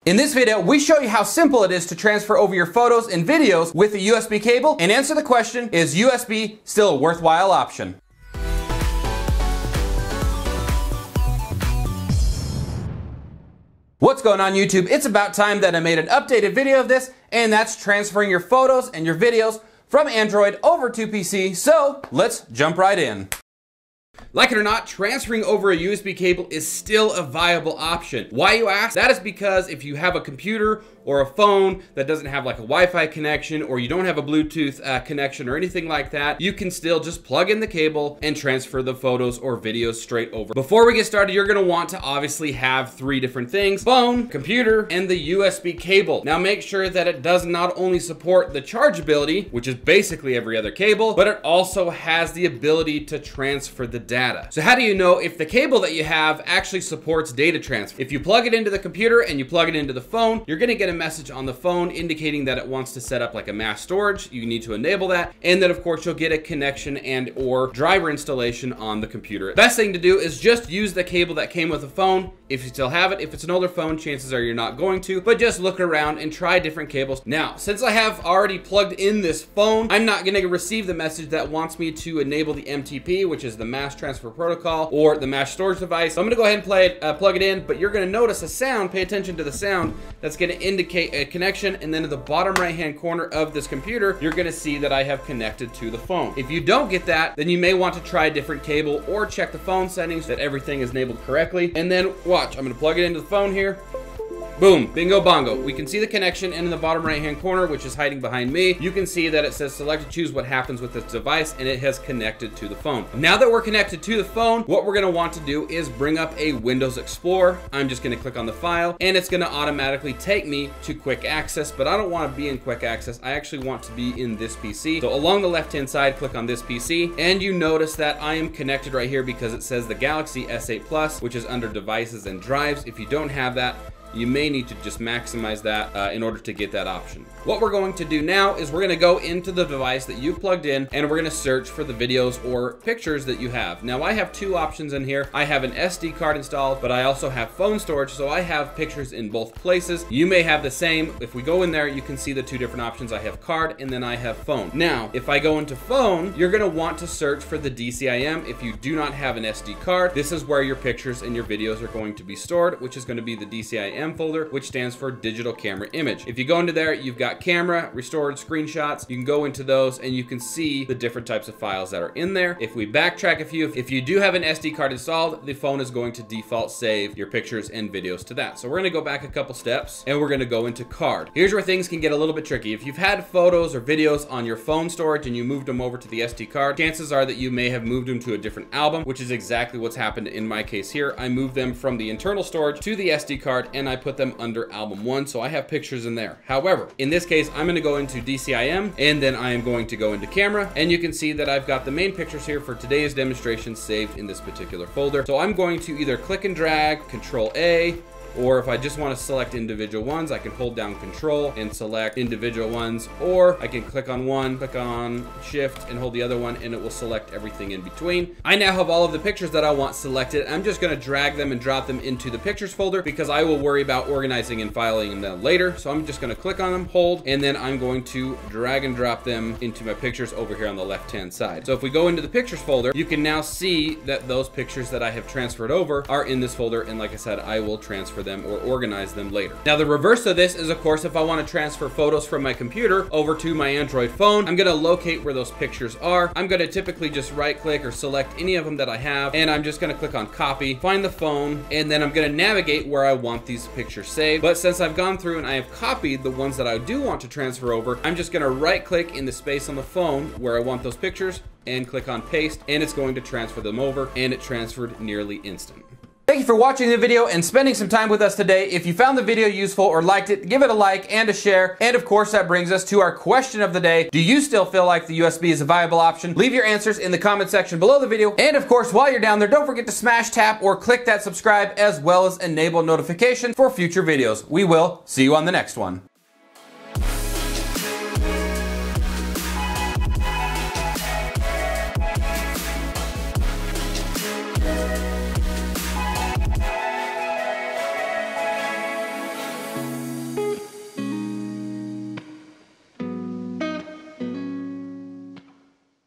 In this video, we show you how simple it is to transfer over your photos and videos with a USB cable and answer the question, is USB still a worthwhile option? What's going on YouTube? It's about time that I made an updated video of this, and that's transferring your photos and your videos from Android over to PC, so let's jump right in. Like it or not, transferring over a USB cable is still a viable option. Why, you ask? That is because if you have a computer or a phone that doesn't have like a Wi-Fi connection, or you don't have a Bluetooth connection or anything like that, you can still just plug in the cable and transfer the photos or videos straight over. Before we get started, you're gonna want to obviously have three different things: phone, computer, and the USB cable. Now make sure that it does not only support the chargeability, which is basically every other cable, but it also has the ability to transfer the data. So how do you know if the cable that you have actually supports data transfer? If you plug it into the computer and you plug it into the phone, you're gonna get a message on the phone indicating that it wants to set up like a mass storage. You need to enable that, and then of course you'll get a connection and or driver installation on the computer. Best thing to do is just use the cable that came with the phone if you still have it. If it's an older phone, chances are you're not going to, but just look around and try different cables. Now, since I have already plugged in this phone, I'm not gonna receive the message that wants me to enable the MTP, which is the mass transfer protocol, or the mass storage device. So I'm gonna go ahead and plug it in, but you're gonna notice a sound. Pay attention to the sound. That's gonna indicate a connection, and then in the bottom right hand corner of this computer, you're gonna see that I have connected to the phone. If you don't get that, then you may want to try a different cable or check the phone settings that everything is enabled correctly. And then watch, I'm gonna plug it into the phone here. Boom, bingo bongo. We can see the connection, and in the bottom right hand corner, which is hiding behind me, you can see that it says select to choose what happens with this device, and it has connected to the phone. Now that we're connected to the phone, what we're gonna want to do is bring up a Windows Explorer. I'm just gonna click on the file, and it's gonna automatically take me to quick access, but I don't wanna be in quick access. I actually want to be in this PC. So along the left-hand side, click on this PC, and you notice that I am connected right here because it says the Galaxy S8 Plus, which is under devices and drives. If you don't have that, you may need to just maximize that in order to get that option. What we're going to do now is we're gonna go into the device that you plugged in, and we're gonna search for the videos or pictures that you have. Now I have two options in here. I have an SD card installed, but I also have phone storage, so I have pictures in both places. You may have the same. If we go in there, you can see the two different options. I have card, and then I have phone. Now, if I go into phone, you're gonna want to search for the DCIM. If you do not have an SD card, this is where your pictures and your videos are going to be stored, which is gonna be the DCIM folder, which stands for digital camera image. If you go into there, you've got camera, restored, screenshots. You can go into those and you can see the different types of files that are in there. If we backtrack a few, if you do have an SD card installed, the phone is going to default save your pictures and videos to that. So we're gonna go back a couple steps, and we're gonna go into card. Here's where things can get a little bit tricky. If you've had photos or videos on your phone storage and you moved them over to the SD card, chances are that you may have moved them to a different album, which is exactly what's happened in my case here. I moved them from the internal storage to the SD card, and I put them under album 1, so I have pictures in there. However, in this case, I'm gonna go into DCIM, and then I am going to go into camera, and you can see that I've got the main pictures here for today's demonstration saved in this particular folder. So I'm going to either click and drag, Control A, or if I just want to select individual ones, I can hold down Control and select individual ones, or I can click on one, click on Shift, and hold the other one, and it will select everything in between. I now have all of the pictures that I want selected. I'm just going to drag them and drop them into the pictures folder because I will worry about organizing and filing them later. So I'm just going to click on them, hold, and then I'm going to drag and drop them into my pictures over here on the left-hand side. So if we go into the pictures folder, you can now see that those pictures that I have transferred over are in this folder, and like I said, I will transfer them or organize them later. Now the reverse of this is, of course, if I want to transfer photos from my computer over to my Android phone, I'm going to locate where those pictures are. I'm going to typically just right click or select any of them that I have, and I'm just going to click on copy, find the phone, and then I'm going to navigate where I want these pictures saved. But since I've gone through and I have copied the ones that I do want to transfer over, I'm just going to right click in the space on the phone where I want those pictures and click on paste, and it's going to transfer them over, and it transferred nearly instant. Thank you for watching the video and spending some time with us today. If you found the video useful or liked it, give it a like and a share. And of course, that brings us to our question of the day. Do you still feel like the USB is a viable option? Leave your answers in the comment section below the video. And of course, while you're down there, don't forget to smash, tap, or click that subscribe, as well as enable notifications for future videos. We will see you on the next one.